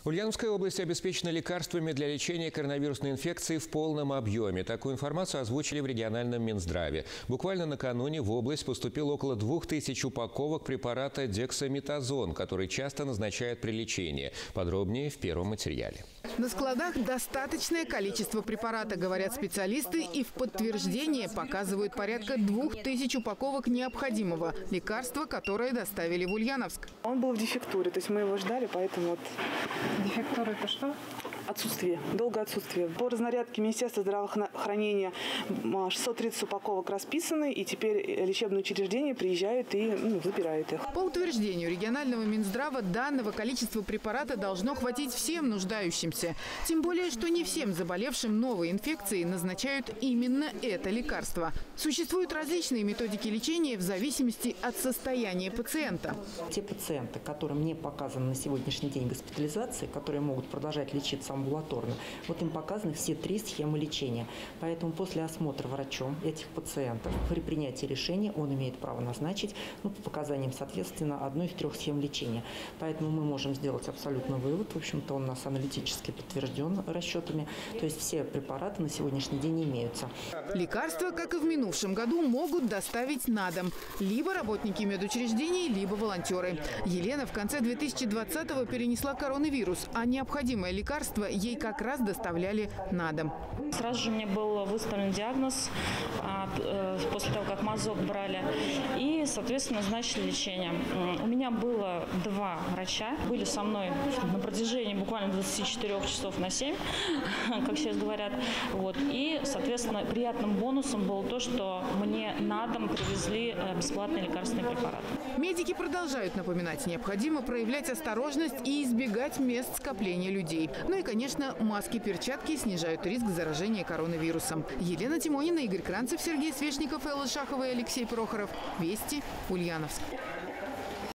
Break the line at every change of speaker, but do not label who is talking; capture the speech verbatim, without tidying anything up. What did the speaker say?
Ульяновская область обеспечена лекарствами для лечения коронавирусной инфекции в полном объеме. Такую информацию озвучили в региональном Минздраве. Буквально накануне в область поступило около двух тысяч упаковок препарата дексаметазон, который часто назначают при лечении. Подробнее в первом материале.
На складах достаточное количество препарата, говорят специалисты, и в подтверждение показывают порядка двух тысяч упаковок необходимого лекарства, которое доставили в Ульяновск.
Он был в дефектуре, то есть мы его ждали, поэтому вот.
Дефектура – это что?
Отсутствие, долгое отсутствие. По разнарядке Министерства здравоохранения шестьсот тридцать упаковок расписаны, и теперь лечебные учреждения приезжают и ну, забирают их.
По утверждению регионального Минздрава, данного количества препарата должно хватить всем нуждающимся. Тем более, что не всем заболевшим новой инфекцией назначают именно это лекарство. Существуют различные методики лечения в зависимости от состояния пациента.
Те пациенты, которым не показана на сегодняшний день госпитализация, которые могут продолжать лечиться амбулаторно, вот им показаны все три схемы лечения. Поэтому после осмотра врачом этих пациентов при принятии решения он имеет право назначить, ну, по показаниям, соответственно, одну из трех схем лечения. Поэтому мы можем сделать абсолютно вывод, в общем-то, он у нас аналитически подтвержден расчетами, то есть все препараты на сегодняшний день имеются.
Лекарства, как и в минувшем году, могут доставить на дом либо работники медучреждений, либо волонтеры. Елена в конце две тысячи двадцатого перенесла коронавирус, а необходимое лекарство ей как раз доставляли на дом.
Сразу же мне был выставлен диагноз после того, как мазок брали, и, соответственно, назначили лечение. У меня было два врача, были со мной на протяжении буквально двадцати четырёх часов на семь, как сейчас говорят. Вот. И, соответственно, приятным бонусом было то, что мне на дом привезли бесплатные лекарственные препараты.
Медики продолжают напоминать, необходимо проявлять осторожность и избегать мест скопления людей. Ну и, конечно, маски, перчатки снижают риск заражения коронавирусом. Елена Тимонина, Игорь Кранцев, Сергей Свешников, Элла Шахова и Алексей Прохоров. Вести, Ульяновск.